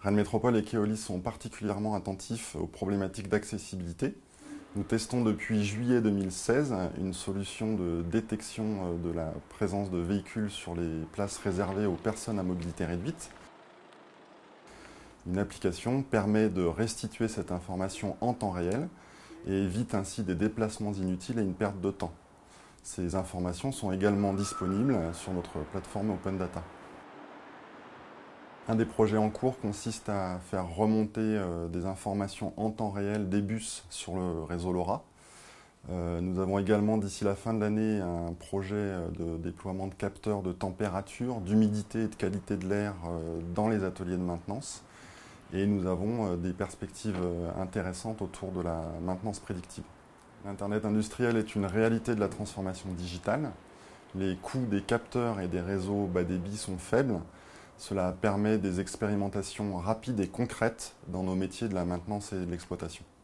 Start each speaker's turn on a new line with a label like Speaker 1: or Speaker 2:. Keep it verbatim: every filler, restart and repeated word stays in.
Speaker 1: Rennes Métropole et Keolis sont particulièrement attentifs aux problématiques d'accessibilité. Nous testons depuis juillet deux mille seize une solution de détection de la présence de véhicules sur les places réservées aux personnes à mobilité réduite. Une application permet de restituer cette information en temps réel et évite ainsi des déplacements inutiles et une perte de temps. Ces informations sont également disponibles sur notre plateforme Open Data. Un des projets en cours consiste à faire remonter euh, des informations en temps réel des bus sur le réseau LoRa. Euh, nous avons également d'ici la fin de l'année un projet de déploiement de capteurs de température, d'humidité et de qualité de l'air euh, dans les ateliers de maintenance. Et nous avons euh, des perspectives euh, intéressantes autour de la maintenance prédictive. L'Internet industriel est une réalité de la transformation digitale. Les coûts des capteurs et des réseaux bas débit sont faibles. Cela permet des expérimentations rapides et concrètes dans nos métiers de la maintenance et de l'exploitation.